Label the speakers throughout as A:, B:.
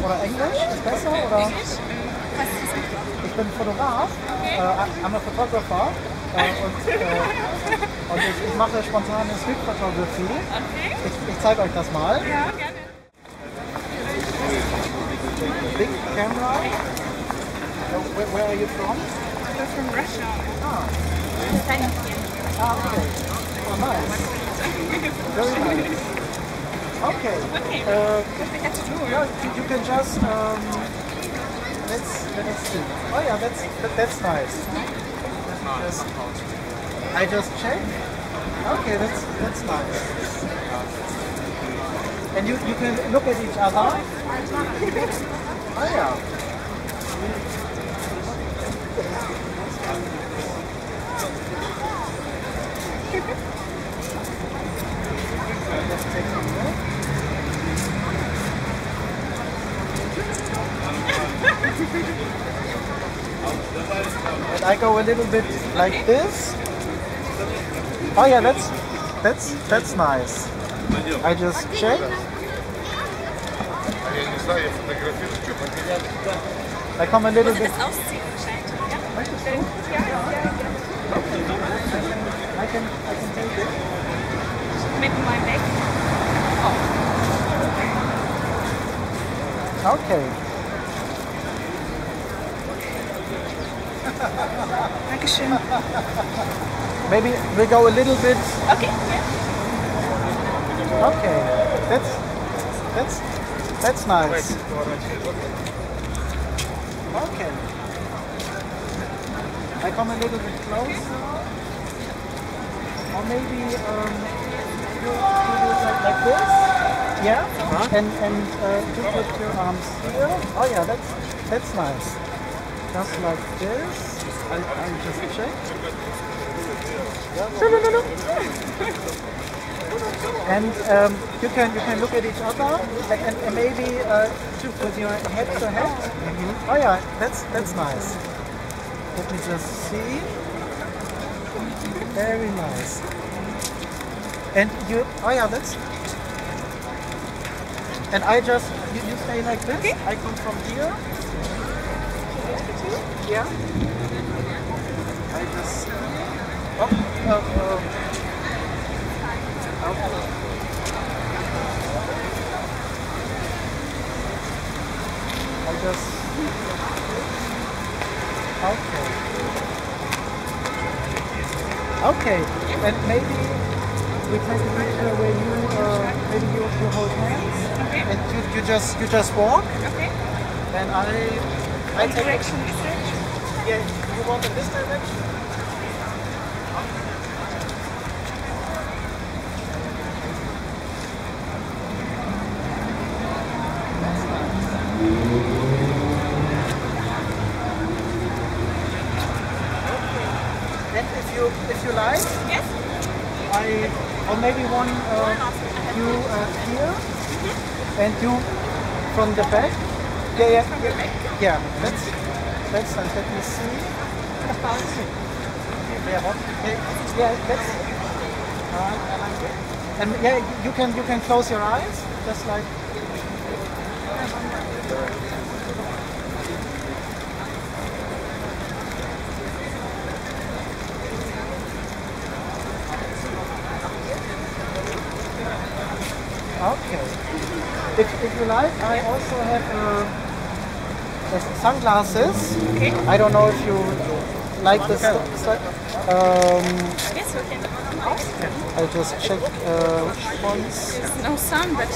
A: oder Englisch? Ist besser? Oder?
B: Englisch? Was ist das?
A: Ich bin Fotograf, I'm a photographer und ich mache spontane Street Photography.
B: Okay.
A: Ich zeige euch das mal.
B: Ja, gerne.
A: Big camera. Where are you from?
B: We're from Russia.
A: Ah,
B: Studying here.
A: okay. Oh, nice. Very nice. Okay.
B: Okay. What we have to do?
A: Yeah, you can just let's see. Oh yeah, that's nice. I just check. Okay, that's nice. And you can look at each other. Oh yeah. Let's take a look. And I go a little bit like this. Oh yeah, that's nice. I just check. I come a little bit.
B: Das ausziehen wahrscheinlich. Ja?
A: Möchtest du?
B: Ja, ja, ja.
A: I can take it.
B: Mit meinem Weg.
A: Okay.
B: Dankeschön.
A: Maybe we go a little bit.
B: Okay, ja.
A: Okay. That's nice. Okay. I come a little bit closer. Or maybe you do it like this. Yeah. And you put your arms here. Oh yeah, that's nice. Just like this. I just check. And you can look at each other and maybe with your head to head. Oh yeah, that's nice. Let me just see. Very nice. And you, oh yeah, that's. And I just, you stay like this.
B: Okay.
A: I come from here. Yeah. I just. I just. Okay. Okay. And maybe we take a picture where you maybe you hold hands.
B: Okay.
A: And you just walk.
B: Okay.
A: And I take
B: Direction research.
A: Yeah, you want in this direction? And if you like,
B: Yes.
A: or maybe one you here and you from the back. Yeah. Yeah, that's nice. Let me see. Yeah, that's. I like it. And yeah, you can close your eyes, just like. Okay. If you like, I also have sunglasses.
B: Okay.
A: I don't know if you like this.
B: Yes, we can.
A: I just check which ones.
B: There's no sun, but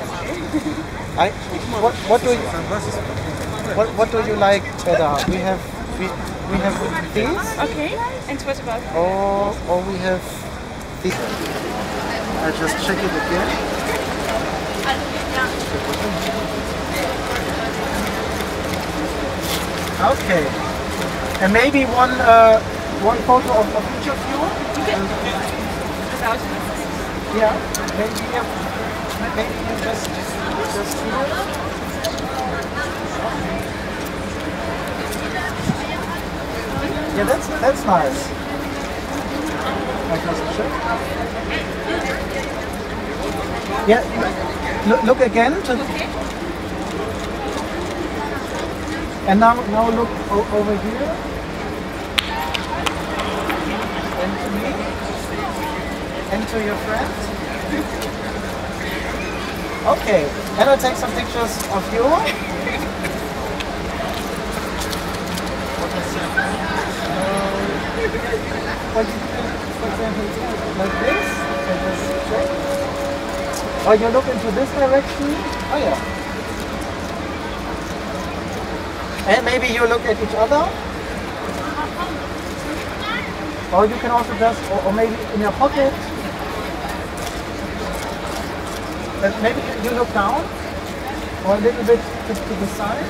A: What do you like better? We have these.
B: okay. And what about?
A: Or we have these. I just check it again. Okay. And maybe one photo of each of you.
B: Without
A: Yeah. Maybe you just here. Yeah, that's nice. I just check. Yeah. Look again. And now look over here. And to me. And to your friend. Okay, and I'll take some pictures of you. For example, like this. So just check. Or you look into this direction. Oh yeah. And maybe you look at each other. Or you can also just, or maybe in your pocket. But maybe you look down, or a little bit to the side,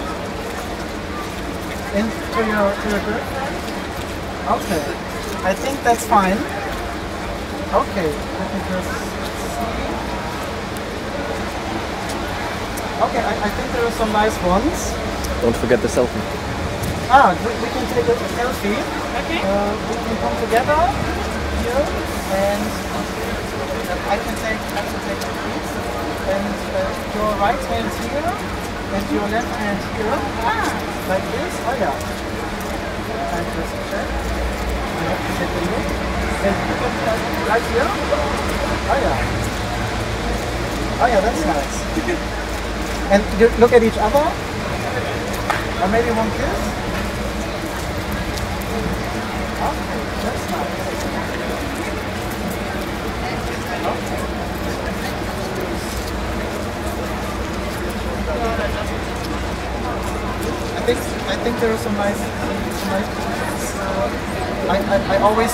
A: into your girlfriend. Okay, I think that's fine. Okay, let me just see. Okay, I think there are some nice ones.
C: Don't forget the selfie.
A: We can take a selfie.
B: Okay.
A: We can come together here, and I can take a piece. And your right hand here, and your left hand here, like this. Oh yeah. I just check. I have to take a look. And you can right here. Oh yeah. Oh yeah, that's nice. And you look at each other. Or maybe one kiss. Okay, that's nice. Okay. I think there are some nice pictures. I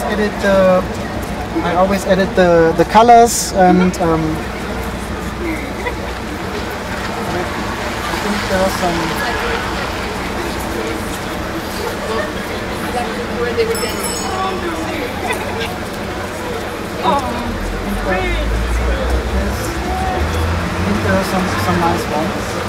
A: always edit the colors, and I think there are some. I think there are some nice ones.